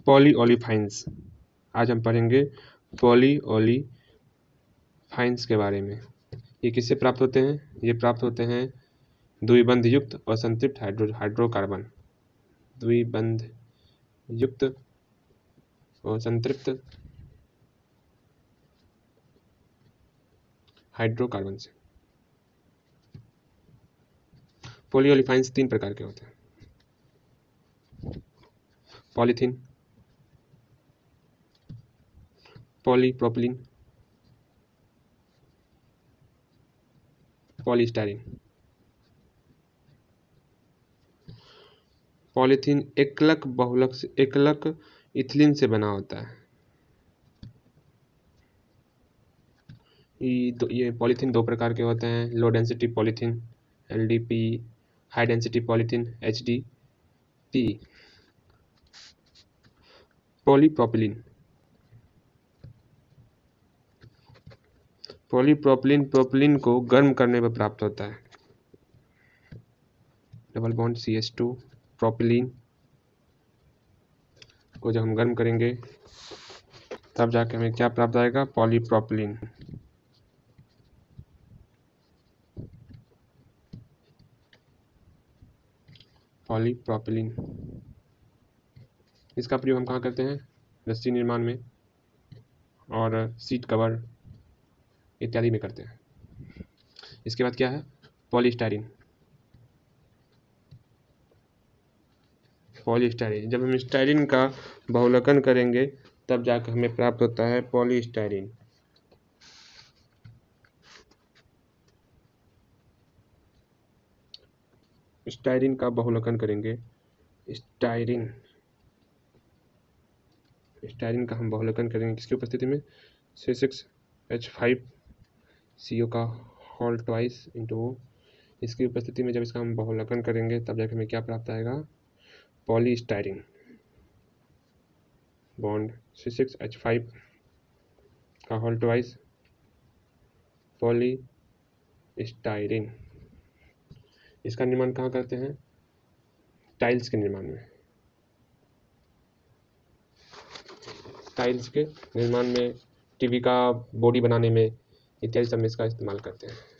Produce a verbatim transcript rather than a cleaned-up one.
पॉलीओलिफाइन्स। आज हम पढ़ेंगे पॉलीओलिफाइन्स के बारे में। ये किससे प्राप्त होते हैं? ये प्राप्त होते हैं द्विबंध युक्त असंतृप्त हाइड्रो हाइड्रोकार्बन द्विबंध युक्त असंतृप्त हाइड्रोकार्बन से। पॉलीओलिफाइन्स तीन प्रकार के होते हैं: पॉलीथीन, पॉलीप्रोपिलीन, पॉलीस्टाइरीन। पॉलीथीन एकलक बहुलक से एकलक इथिलीन से बना होता है। ये दो ये पॉलीथीन दो प्रकार के होते हैं: low density polythene L D P, high density polythene H D P. Polypropylene polypropylene propylene को गर्म करने पर प्राप्त होता है। Double bond C H two propylene को जब हम गर्म करेंगे तब जाके हमें क्या प्राप्त आएगा? पॉलीप्रोपिलीन। पॉलीप्रोपिलीन इसका प्रयोग हम कहाँ करते हैं? रस्सी निर्माण में और सीट कवर इत्यादि में करते हैं। इसके बाद क्या है? पॉलीस्टाइरीन। पॉलीस्टाइरीन जब हम स्टाइरीन का बहुलकन करेंगे तब जाकर हमें प्राप्त होता है पॉलीस्टाइरीन। स्टाइरीन का बहुलकन करेंगे स्टाइरीन स्टाइरीन का हम बहुलकन करेंगे किसकी उपस्थिति में? C six H five C O का होल ट्वाइस इंटू इसकी उपस्थिति में जब इसका हम बहुलकन करेंगे तब जाकर हमें क्या प्राप्त आएगा? Polystyrene. Bond C six H five का होल ट्वाइस पॉलीस्टाइरीन। इसका निर्माण कहाँ करते हैं? टाइल्स के निर्माण में टाइल्स के निर्माण में टीवी का बॉडी बनाने में इत्यादि सब में इसका इस्तेमाल करते हैं।